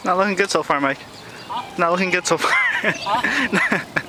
Not looking good so far, Mike. Huh? Not looking good so far. Huh?